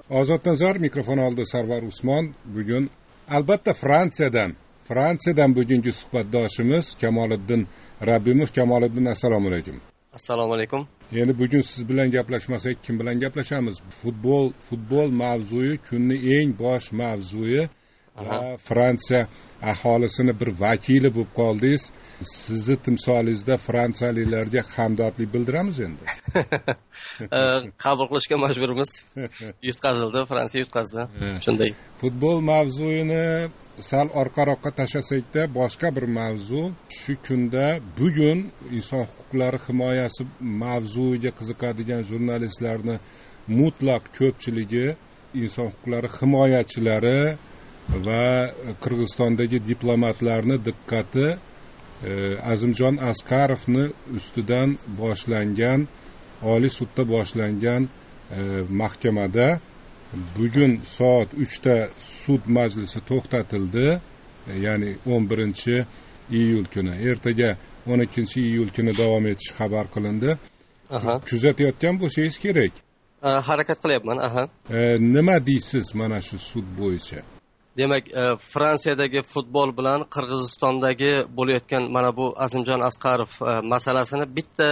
Ozodnazar mikrofon oldi Sarvar Usmon. Bugun albatta Fransiyadan bugungi suhbatdoshimiz Kamoliddin Rabbimov. Kamoliddin, assalomu alaykum. Assalomu alaykum. Endi bugun siz bilan gaplashmasak kim bilan gaplashamiz? Futbol mavzuyi kunning eng bosh mavzuyi va Fransiya aholisini bir vakili bo'lib qoldingiz. Sizni timsolingizda fransiyaliklarga hamdardlik bildiramiz endi. Qabul qilishga majburmiz. Yutqazildi, Fransiya yutqazdi. Shunday. Futbol mavzuyini sal orqaroqqa tashlasak-da, boshqa bir mavzu shu kunda bugun inson huquqlari himoyasi mavzuiga qiziqadigan jurnalistlarni mutlaq ko'pchiligi inson huquqlari himoyachilari va Qirg'izistondagi diplomatlarni diqqati Azimjon Askarovni ustidan boshlangan, Oliy sudda boshlangan mahkamada bugun soat 3da sud majlisi to'xtatildi. Ya'ni 11-iyul kuni, ertaga 12-iyul kuni davom etishi xabar qilindi. Kuzatayotgan bo'lsangiz kerak. Harakat qilyapman. Nima deysiz mana shu sud bo'yicha? Demak, Fransiyadagi futbol bilan Qirg'izistondagi bo'layotgan mana bu Azimjon Asqarov masalasini bitta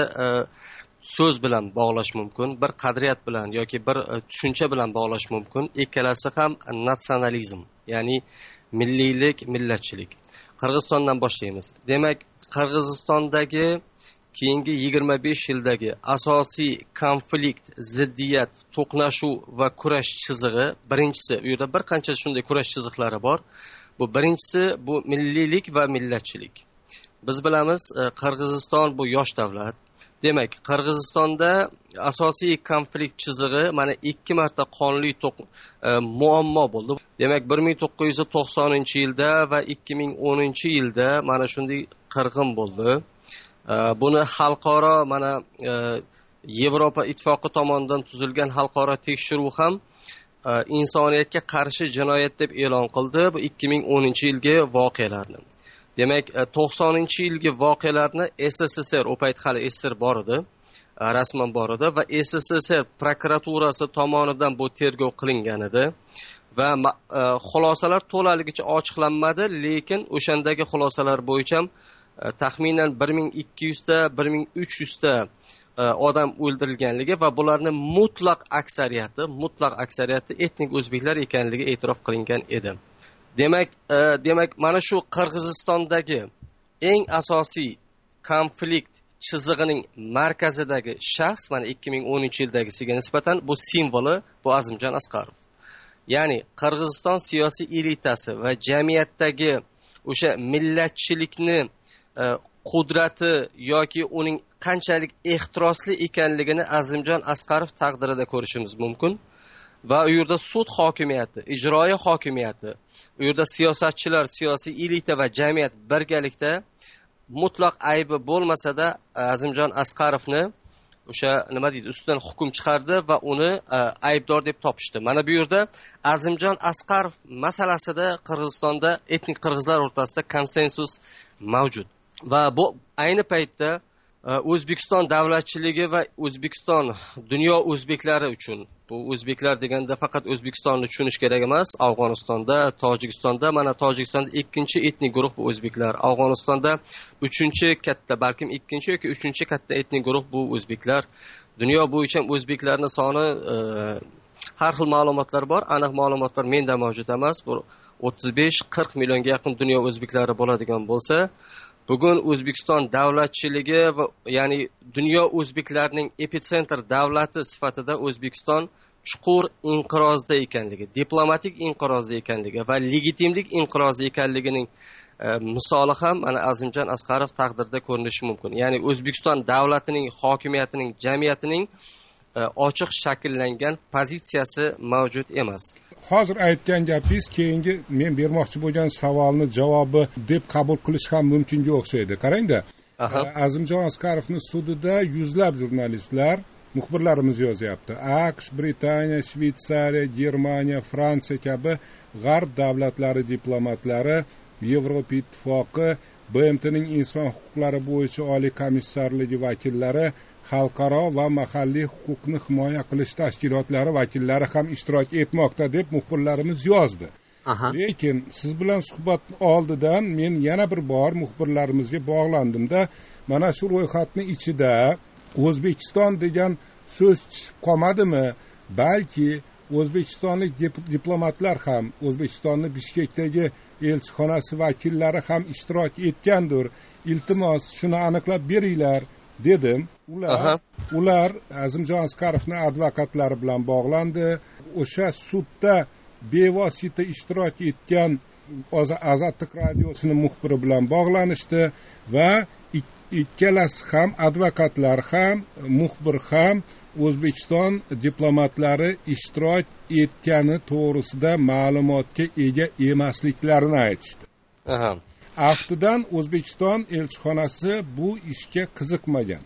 so'z bilan bog'lash mumkin, bir qadriyat bilan yoki bir tushuncha bilan bog'lash mumkin. Ikkalasi ham natsionalizm, ya'ni milliylik, millatchilik. Qirg'izistondan boshlaymiz. Demak, Qirg'izistondagi keyingi 25 yildagi asosiy konflikt, ziddiyat, to'qnashuv va kurash chizig'i, birinchisi, u yerda bir qancha shunday kurash chiziqlari bor. Bu birinchisi bu milliylik va millatchilik. Biz bilamiz, Qirg'iziston bu yosh davlat. Demak, Qirg'izistonda asosiy konflikt chizig'i mana 2 marta qonli muammo bo'ldi. Demak, 1990-yilda va 2010-yilda mana shunday qirg'in bo'ldi. Buni xalqaro mana Yevropa ittifoqi tomonidan tuzilgan xalqaro tekshiruv ham insoniyatga qarshi jinoyat deb e'lon qildi bu 2010-yilgi voqealarni. Demak, 90-yilgi voqealarni SSSR, o payt hali SSR bor edi, rasman bor edi va SSSR prokuraturasi tomonidan bu tergov qilingan edi va xulosalar to'laligicha ochiqlanmadi, lekin o'shandagi xulosalar bo'yicha taxminan 1200 ta 1300 ta odam o'ldirilganligi va bularning mutlaq aksariyati etnik o'zbeklar ekanligi e'tirof qilingan edi. Demak, mana shu Qirg'izistondagi eng asosiy konflikt chizig'ining markazidagi shaxs mana 2010-yildagisiga nisbatan bu simvoli bu Azimjon Asqarov. Ya'ni Qirg'iziston siyosiy elitasi va jamiyatdagi o'sha millatchilikni qudrati yoki uning qanchalik ehtirosli ekanligini Azimjon Asqarov taqdirida ko'rishimiz mumkin. Va u yerda sud hokimiyati, ijroiya hokimiyati, u yerda siyosatchilar, siyosiy elita va jamiyat birgalikda mutlaq aybi bo'lmasa-da Azimjon Asqarovni o'sha nima deydi, ustidan hukm chiqardi va uni aybdor deb topishdi. Mana bu yerda Azimjon Asqarov masalasida Qirg'izistonda etnik qirg'izlar o'rtasida konsensus mavjud. Va bu ayni paytda O'zbekiston davlatchiligi va O'zbekiston dunyo o'zbeklari uchun, bu o'zbeklar deganda faqat O'zbekistonni tushunish kerak emas. Afg'onistonda, Tojikistonda, mana Tojikistonda ikkinchi etnik guruh bu o'zbeklar, Afg'onistonda uchinchi katta, balkim ikkinchi yoki uchinchi katta etnik guruh bu o'zbeklar. Dunyo bo'yicha o'zbeklarning soni har xil ma'lumotlar bor, aniq ma'lumotlar menda mavjud emas. Bu 35-40 millionga yaqin dunyo o'zbeklari bo'ladigan bo'lsa, bugun O'zbekiston davlatchiligi va ya'ni dunyo o'zbeklarining epitsentr davlati sifatida O'zbekiston chuqur inqirozda ekanligi, diplomatik inqirozda ekanligi va legitimlik inqirozda ekanligining misoli ham mana Azimjon Asqarov taqdirida ko'rinishi mumkin. Ya'ni O'zbekiston davlatining, hokimiyatining, jamiyatining ochiq shakllangan pozitsiyasi mavjud emas. Hozir aytgan gapingiz keyingi men bermoqchi bo'lgan savolni javobi deb qabul qilish ham mumkinga o'xshaydi. Qarangda, Azimjon Askarovning sudida yuzlab jurnalistlar, muxbirlarimiz yozyapti. AQSh, Britaniya, Shveysariya, Germaniya, Fransiya kabi g'arb davlatlari diplomatlari, Yevropa ittifoqi BMTning inson huquqlari bo'yicha oliy komissarligi vakillari, xalqaro va mahalliy huquqni himoya qilish tashkilotlari vakillari ham ishtirok etmoqda deb muxbirlarimiz yozdi. Lekin siz bilan suhbat oldidan men yana bir bor muxbirlarimizga bog'landimda, mana shu ro'yxatning ichida O'zbekiston degan so'z tushib qolmadimi? Balki o'zbekistonlik diplomatlar ham, O'zbekistonning Bishkekdagi elchixonasi vakillari ham ishtirok etgandir. Iltimos shuni aniqlab beringlar dedim. Ular Azimjon Askarovning advokatlari bilan bog'landi. O'sha sudda bevosita ishtirok etgan Ozodlik radiosining muxbiri bilan bog'lanishdi va ikkalasi ham, advokatlar ham, muxbir ham O'zbekiston diplomatlari ishtirok etgani to'g'risida ma'lumotga ega emasliklarini aytishdi. Aftidan O'zbekiston elchixonasi bu ishga qiziqmagan.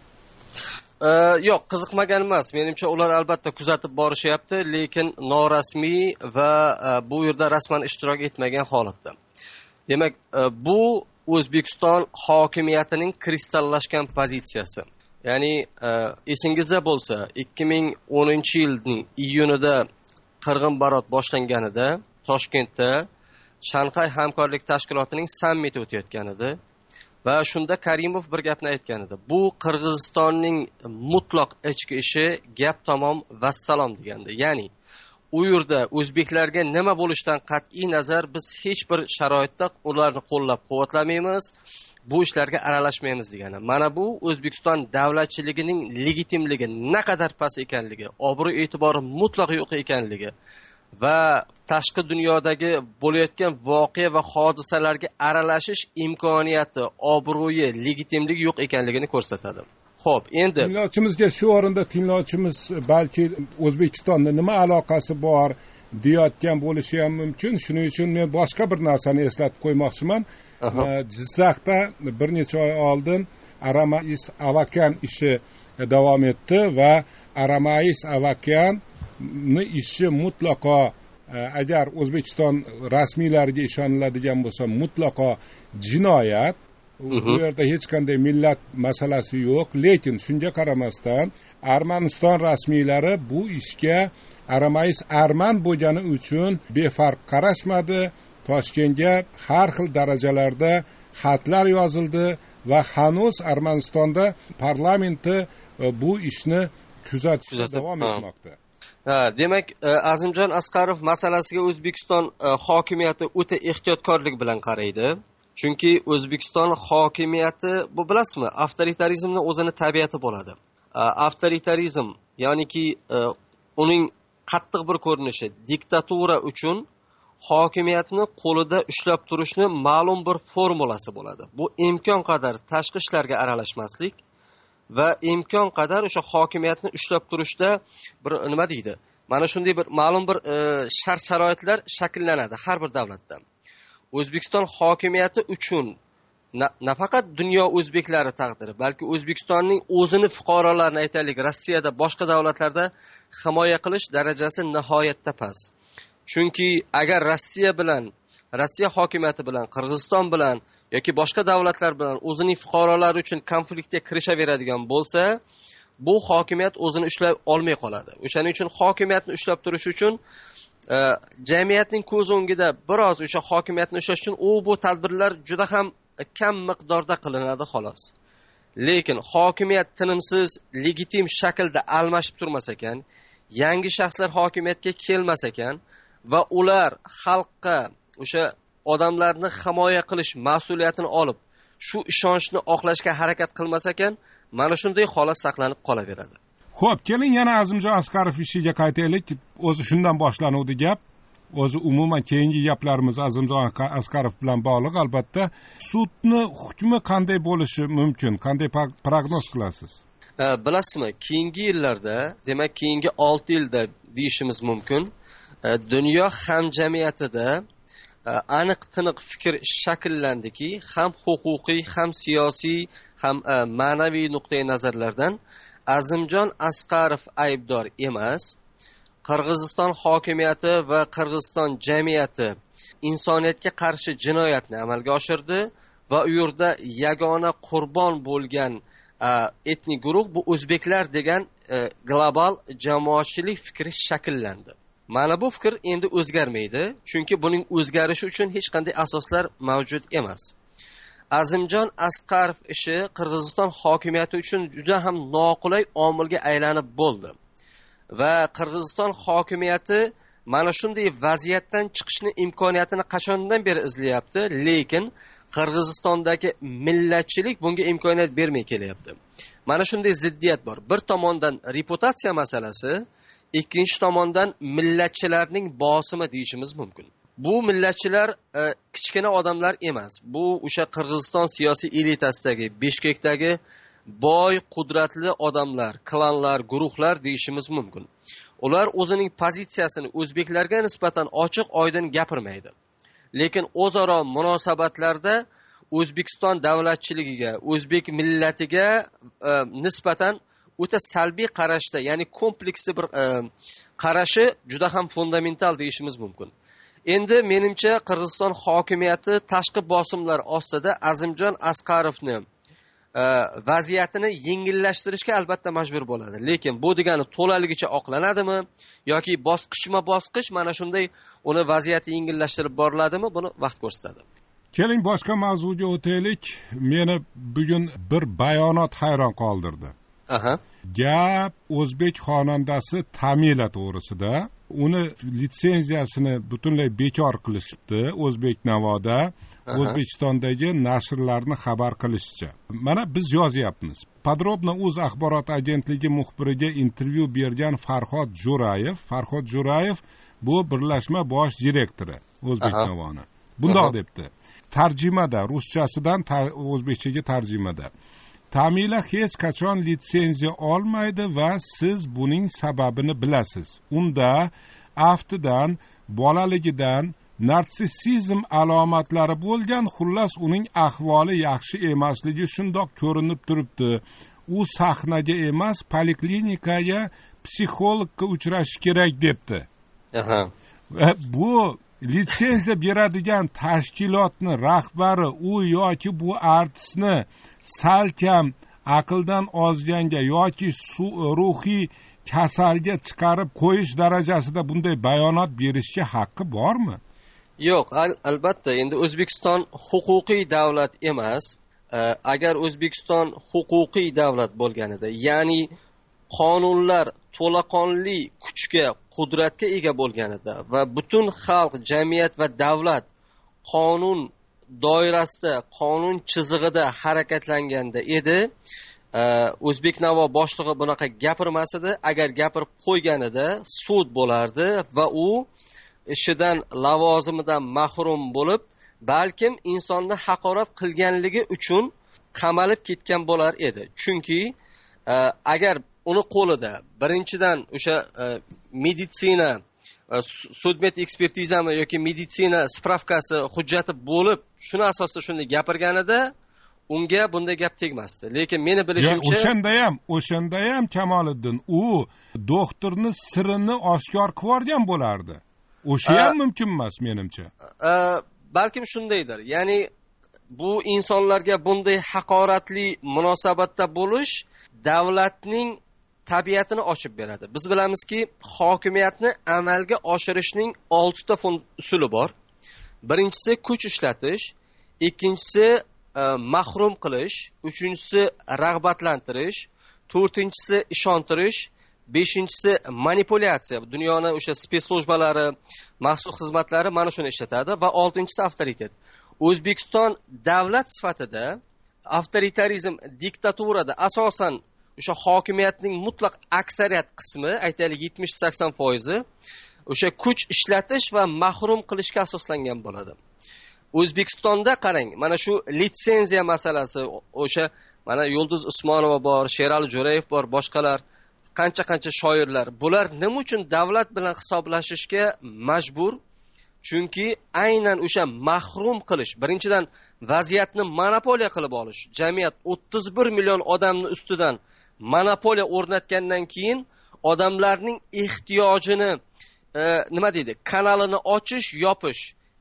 Yo'q, qiziqmagan emas. Menimcha ular albatta kuzatib borishyapti, lekin norasmiy va bu yerda rasman ishtirok etmagan holatda. Demak, bu O'zbekiston hokimiyatining kristallashgan pozitsiyasi. Ya'ni esingizda bo'lsa, 2010-yilning iyunida qirg'inbarot boshlanganida Toshkentda Shanxay hamkorlik tashkilotining sammiti o'tayotgan edi va shunda Karimov bir gapni aytgan edi. Bu Qirg'izistonning mutlaq ichki ishi, gap tamom vassalom degandi. Ya'ni u yerda o'zbeklarga nima bo'lishidan qat'iy nazar biz hech bir sharoitda ularni qo'llab-quvvatlamaymiz, bu ishlarga aralashmaymiz degani. Mana bu O'zbekiston davlatchiligining legitimligi naqadar past ekanligi, obro' e'tibori mutlaq yo'q ekanligi va tashqi dunyodagi bo'layotgan voqea va hodisalarga aralashish imkoniyati, obro'yi, legitimligi yo'q ekanligini ko'rsatadi. Xo'p, endi tinglovchimizga shu o'rinda tinglovchimiz balki O'zbekistonda nima aloqasi bor deyotgan bo'lishi ham mumkin. Shuning uchun men boshqa bir narsani eslatib qo'ymoqchiman. Jizzaxda bir necha oy oldin Aramais Avakan ishi davom etdi va Aramais Avakanni ishi mutlaqo, agar O'zbekiston rasmiylariga ishoniladigan bo'lsa, mutlaqo jinoyat. Bu yerda hech qanday millat masalasi yo'q, lekin shunga qaramasdan Armaniston rasmiylari bu ishga Aramais arman bo'lgani uchun befarq qarashmadi. Toshkentga har xil darajalarda xatlar yozildi va hanuz Armanistonda parlamenti bu ishni kuzatishda davom etmoqda. Demak, Azimjon Asqarov masalasiga O'zbekiston hokimiyati o'ta ehtiyotkorlik bilan qaraydi. Chunki O'zbekiston hokimiyati, bu bilasizmi, avtoritarizmning o'zini tabiati bo'ladi. Avtoritarizm, ya'niki uning qattiq bir ko'rinishi, diktatura uchun hokimiyatni qo'lida ushlab turishni ma'lum bir formulasi bo'ladi. Bu imkon qadar tashqi ishlarga aralashmaslik va imkon qadar o'sha hokimiyatni ushlab turishda bir nima deydi? Mana shunday bir ma'lum bir shart-sharoitlar shakllanadi har bir davlatda. O'zbekiston hokimiyati uchun nafaqat dunyo o'zbeklari taqdiri, balki O'zbekistonning o'zini fuqarolarini, aytaylik, Rossiyada, boshqa davlatlarda himoya qilish darajasi nihoyatda past. Chunki agar Rossiya hokimiyati bilan, Qirg'iziston bilan yoki boshqa davlatlar bilan o'zining fuqarolari uchun konfliktga kirishaveradigan bo'lsa, bu hokimiyat o'zini ushlay olmay qoladi. O'shaning uchun hokimiyatni ushlab turish uchun jamiyatning ko'z o'ngida biroz o'sha hokimiyatni ushlash uchun bu tadbirlar juda ham kam miqdorda qilinadi xolos. Lekin hokimiyat tinimsiz, legitim shaklda almashib turmas ekan, yangi shaxslar hokimiyatga kelmas ekan va ular xalqqa o'sha odamlarni himoya qilish mas'uliyatini olib, shu ishonchni oqlashga harakat qilmas ekan, mana shunday holat saqlanib qolaveradi. Xo'p, keling yana Azimjon Asqarov ishiga qaytaylik. O'zi shundan boshlanuvdi gap. O'zi umuman keyingi gaplarimiz Azimjon Asqarov bilan bog'liq albatta. Sudni hukmi qanday bo'lishi mumkin? Qanday prognoz qilasiz? Bilasizmi, keyingi yillarda, demak keyingi 6 yilda deyishimiz mumkin, dunyo hamjamiyatida aniq-tiniq fikr shakllandiki, ham huquqiy, ham siyosiy, ham ma'naviy nuqtai nazarlardan Azimjon Asqarov aybdor emas. Qirg'iziston hokimiyati va Qirg'iziston jamiyati insoniyatga qarshi jinoyatni amalga oshirdi va u yerda yagona qurbon bo'lgan etnik guruh bu o'zbeklar degan global jamoatchilik fikri shakllandi. Mana bu fikr endi o'zgarmaydi, chunki buning o'zgarishi uchun hech qanday asoslar mavjud emas. Azimjon Asqarov ishi Qirg'iziston hokimiyati uchun juda ham noqulay omilga aylanib bo'ldi va Qirg'iziston hokimiyati mana shunday vaziyatdan chiqishni imkoniyatini qachondan beri izlayapti, lekin Qirg'izistondagi millatchilik bunga imkoniyat bermay kelyapti. Mana shunday ziddiyat bor. Bir tomondan reputatsiya masalasi, ikkinchi tomondan millatchilarning bosimi deyishimiz mumkin. Bu millatchilar kichkina odamlar emas. Bu o'sha Qirg'iziston siyosiy elitasidagi, Bishkekdagi boy, qudratli odamlar, klanlar, guruhlar deyishimiz mumkin. Ular o'zining pozitsiyasini o'zbeklarga nisbatan ochiq-oydin gapirmaydi. Lekin o'zaro munosabatlarda O'zbekiston davlatchiligiga, o'zbek millatiga nisbatan o'ta salbiy qarashda, ya'ni kompleksli bir qarashi juda ham fundamental deyishimiz mumkin. Endi menimcha Qirg'iziston hokimiyati tashqi bosimlar ostida Azimjon Asqarovni vaziyatini yengillashtirishga albatta majbur bo'ladi. Lekin bu degani to'laligicha oqlanadimi yoki bosqichma-bosqich mana shunday uni vaziyatni yengillashtirib boriladimi, buni vaqt ko'rsatadi. Keling boshqa mavzuga o'taylik. Meni bugun bir bayonot hayron qoldirdi. Gap o'zbek xonandasi Tamila to'g'risida. Uni litsenziyasini butunlay bekor qilishibdi O'zbek Navoda. O'zbekistondagi nashrlarni xabar qilishicha. Mana biz yozyapmiz. Podrobno o'z axborot agentligi muxbiriga intervyu bergan Farhod Jo'rayev bu birlashma bosh direktori O'zbek Navoni. Bundoq debdi. Tarjimada, ruschasidan o'zbekchaga tarjimada. Tamila hech qachon litsenziya olmaydi va siz buning sababini bilasiz. Unda aftidan, bolaligidan narsissizm alomatlari bo'lgan, xullas uning ahvoli yaxshi emasligi shundoq ko'rinib turibdi. U sahnaga emas, poliklinikaga, psixologga uchrashi kerak debdi. Va bu litsenziya beradigan tashkilotni rahbari u yoki bu artistni salkam aqldan ozganga yoki ruhiy kasalga chiqarib qo'yish darajasida bunday bayonot berishga haqqi bormi? Yo'q, albatta. Endi O'zbekiston huquqiy davlat emas. Agar O'zbekiston huquqiy davlat bo'lganida, ya'ni qonunlar to'laqonli kuchga, qudratga ega bo'lganida va butun xalq, jamiyat va davlat qonun doirasida, qonun chizig'ida harakatlanganda edi, O'zbek Navo boshlig'i bunaqa gapirmas edi. Agar gapirib qo'yganida sud bo'lardi va u ishidan, lavozimidan mahrum bo'lib, balkim insonni haqorat qilganligi uchun qamalib ketgan bo'lar edi. Chunki agar uni qo'lida birinchidan o'sha meditsina, sudmet ekspertizami yoki meditsina spravkasi hujjati bo'lib, shuni asosida shunday gapirganida unga bunday gap tegmasdi. Lekin meni bilishimcha o'shanda ham Kamoliddin u doktorning sirini oshkor qilib yuborgan bo'lardi. O'sha ham mumkin emas menimcha. Balkim shundaydir. Ya'ni bu insonlarga bunday haqoratli munosabatda bo'lish davlatning tabiatini ochib beradi. Biz bilamizki, hokimiyatni amalga oshirishning 6 ta usuli bor. Birinchisi kuch ishlatish, ikkinchisi mahrum qilish, uchinchisi rag'batlantirish, to'rtinchisi ishontirish, beshinchisi manipulyatsiya. Dunyoning o'sha spetslujbalari, maxsus xizmatlari mana shuni ishlatadi va oltinchisi avtoritet. O'zbekiston davlat sifatida avtoritarizm, diktaturada asosan o'sha hokimiyatning mutlaq aksariyat qismi, aytaylik 70-80% o'sha kuch ishlatish va mahrum qilishga asoslangan bo'ladi. O'zbekistonda qarang, mana shu litsenziya masalasi, o'sha mana Yulduz Usmonova bor, Sherali Jo'rayev bor, boshqalar, qancha shoirlar. Bular nima uchun davlat bilan hisoblashishga majbur? Chunki aynan o'sha mahrum qilish, birinchidan vaziyatni monopoliya qilib olish, jamiyat 31 million odamning ustidan monopoliya o'rnatgandan keyin odamlarning ehtiyojini kanalini ochish, yopish,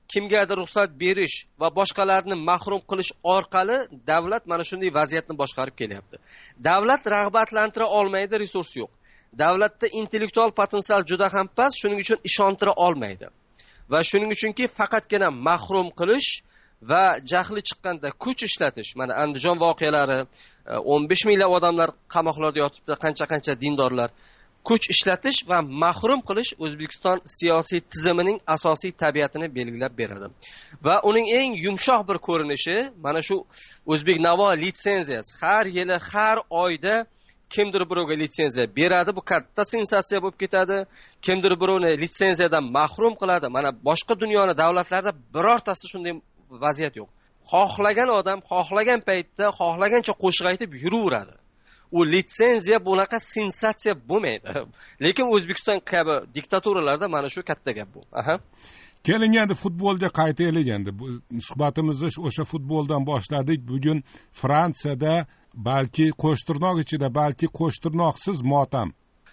kimgadir ruxsat berish va boshqalarni mahrum qilish orqali davlat mana shunday vaziyatni boshqarib kelyapti. Davlat rag'batlantira olmaydi, resurs yo'q. Davlatda intellektual potensial juda ham past, shuning uchun ishontira olmaydi. Va shuning uchunki faqatgina mahrum qilish va jahli chiqqanda kuch ishlatish. Mana Andijon voqealari, 15 minglab odamlar qamoqlarda yotibdi, qancha dindorlar. Kuch ishlatish va mahrum qilish O'zbekiston siyosiy tizimining asosiy tabiatini belgilab beradi. Va uning eng yumshoq bir ko'rinishi mana shu O'zbeknavo litsenziyasi. Har yili, har oyda kimdir birovga litsenziya beradi, bu katta sensatsiya bo'lib ketadi. Kimdir birovni litsenziyadan mahrum qiladi. Mana boshqa dunyoning davlatlarida birortasi shunday vaziyat yo'q. Xohlagan odam xohlagan paytda xohlagancha qo'shiq aytib yuraveradi. U litsenziya bunaqa sensatsiya bo'lmaydi. Lekin O'zbekiston kabi diktaturalarda mana shu katta gap bu. Keling endi futbolga qaytaylik endi. Bu suhbatimizni o'sha futboldan boshladik. Bugun Fransiyada balki qo'shtirnoq ichida, balki qo'shtirnoqsiz motam.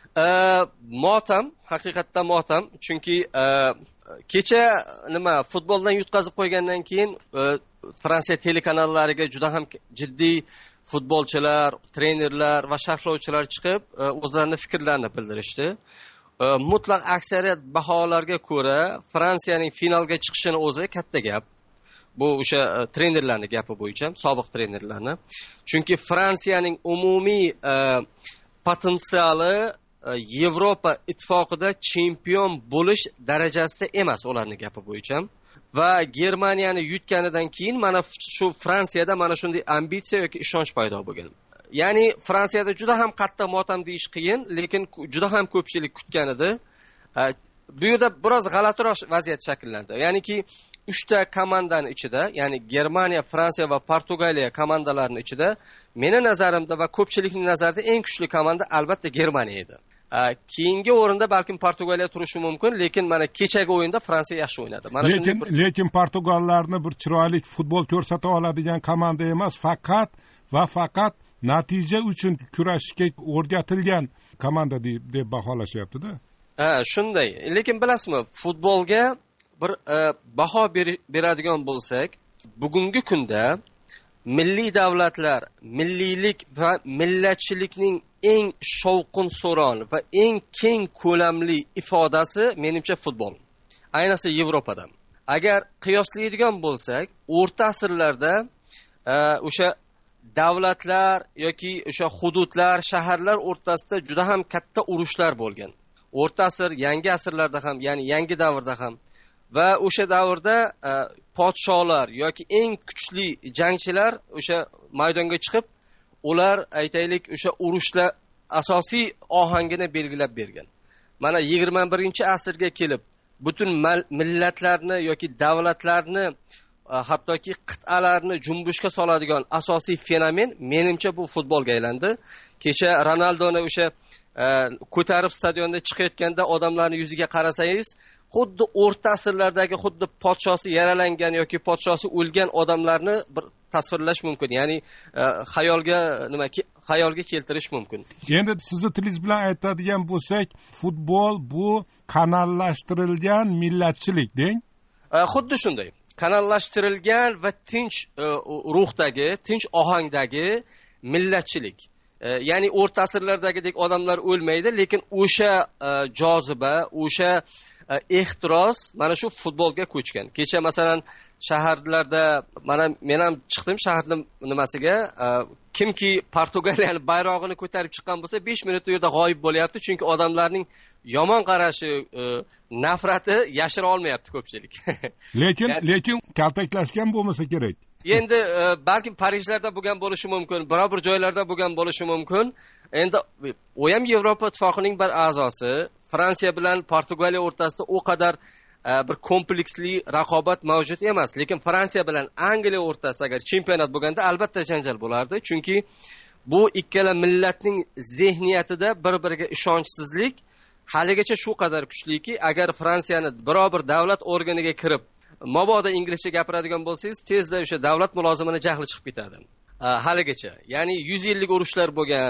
Motam, haqiqatda motam. Chunki kecha futboldan yutqazib qo'ygandan keyin Fransiya telekanallariga juda ham jiddiy futbolchilar, trenerlar va sharhlovchilar chiqib o'zlarining fikrlarini bildirishdi. Mutlaq aksariyat baholarga ko'ra Fransiyaning finalga chiqishini o'zi katta gap. Bu o'sha trenerlarning gapi bo'yicha, sobiq trenerlarning. Chunki Fransiyaning umumiy potensiali Yevropa ittifoqida chempion bo'lish darajasida emas ularning gapi bo'yicha. Va Germaniyani yutganidan keyin mana shu Fransiyada mana shunday ambitsiya yoki ishonch paydo bo'lgan. Ya'ni Fransiyada juda ham qattiq motam deyish qiyin, lekin juda ham ko'pchilik kutgan edi. Bu yerda biroz g'alatiroq vaziyat shakllandi. Ya'niki 3 ta komandaning ichida, ya'ni Germaniya, Fransiya va Portugaliya komandalarining ichida meni nazarimda va ko'pchilikning nazarida eng kuchli komanda albatta Germaniya edi. Keyingi o'rinda balkim Portugaliya turishi mumkin, lekin mana kechagi o'yinda Fransiya yaxshi o'ynadi. Mana lekin Portugallarni bir chiroyli futbol ko'rsata oladigan komanda emas, faqat natija uchun kurashishga o'rgatilgan komanda deb baholashyapti-da. Shunday. Lekin bilasizmi, futbolga bir baho beradigan bo'lsak, bugungi kunda milliy davlatlar, milliylik va millatchilikning eng shovqin so'ron va eng keng ko'lamli ifodasi menimcha futbol. Ayniqsa Yevropada. Agar qiyoslaydigan bo'lsak, o'rta asrlarda o'sha davlatlar yoki o'sha hududlar, shaharlar o'rtasida juda ham katta urushlar bo'lgan. O'rta asr, yangi asrlarda ham, ya'ni yangi davrda ham va o'sha davrda podsholar yoki eng kuchli jangchilar o'sha maydonga chiqib, ular aytaylik o'sha urushda asosiy ohangini belgilab bergan. Mana 21-asrga kelib butun millatlarni yoki davlatlarni hattoki qit'alarni junbushga soladigan asosiy fenomen menimcha bu futbolga aylandi. Kecha Ronaldoni o'sha ko'tarib stadionda chiqayotganda odamlarning yuziga qarasangiz, xuddi o'rta asrlardagi xuddi podshosi yaralangan yoki podshosi o'lgan odamlarni bir tasvirlash mumkin. Ya'ni xayolga keltirish mumkin. Endi sizni tilingiz bilan aytadigan bo'lsak, futbol bu kanallashtirilgan millatchilik deng. Xuddi shunday. Kanallashtirilgan va tinch ruhdagi, tinch ohangdagi millatchilik. Ya'ni o'rta asrlardagidek odamlar o'lmaydi, lekin o'sha joziba, o'sha ehtiros mana shu futbolga ko'chgan. Kecha masalan shaharlarda men ham chiqdim shaharning nimasiga, kimki Portugaliyani bayrog'ini ko'tarib chiqqan bo'lsa 5 minut u yerda g'oyib bo'lyapti, chunki odamlarning yomon qarashi, nafrati yashira olmayapti ko'pchilik. Lekin kaltaklashgan bo'lmasa kerak. Endi balkim Parijlarda bo'lgan bo'lishi mumkin, biror bir joylarda bo'lgan bo'lishi mumkin. Endi u ham Yevropa ittifoqining bir a'zosi. Fransiya bilan Portugaliya o'rtasida o qadar bir kompleksli raqobat mavjud emas, lekin Fransiya bilan Angliya o'rtasida agar chempionat bo'lganda albatta janjal bo'lardi, chunki bu ikkala millatning zehniyatida bir-biriga ishonchsizlik haligacha shu qadar kuchliki, agar Fransiyani biror bir davlat organiga kirib, mabodo inglizcha gapiradigan bo'lsangiz, tezda o'sha davlat mulozimini jahli chiqib ketadi. Haligacha, ya'ni 100 yillik urushlar bo'lgan,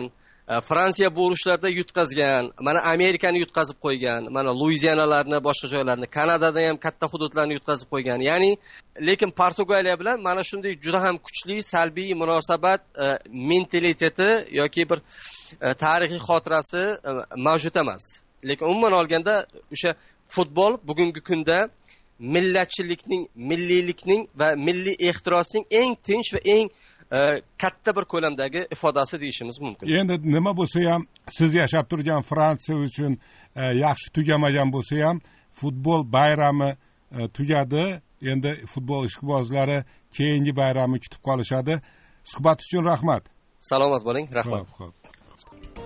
Fransiya bu urushlarda yutqazgan, mana Amerikani yutqazib qo'ygan, mana Luizianalarni, boshqa joylarni, Kanadada ham katta hududlarni yutqazib qo'ygan. Ya'ni, lekin Portugaliya bilan mana shunday juda ham kuchli salbiy munosabat mentaliteti yoki bir tarixiy xotirasi mavjud emas. Lekin umuman olganda o'sha futbol bugungi kunda millatchilikning, milliylikning va milliy ehtirosning eng tinch va eng katta bir ko'lamdagi ifodasi deyishimiz mumkin. Endi nima bo'lsa ham siz yashab turgan Fransiya uchun yaxshi tugamagan bo'lsa ham futbol bayrami tugadi. Endi futbol ishqibozlari keyingi bayramni kutib qolishadi. Suhbat uchun rahmat. Salomat bo'ling, rahmat.